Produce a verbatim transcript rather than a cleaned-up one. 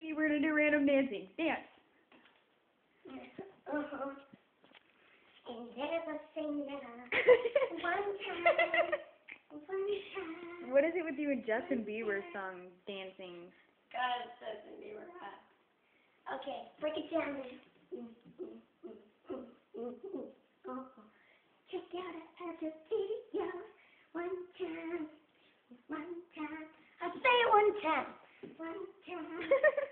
We're gonna do random dancing. Dance. Uh-huh. And never sing that. One time. One time. What is it with you and Justin Bieber song dancing? God, Justin Bieber. Okay, break it down. Check out the video. One time. One time. I say it one time. One time.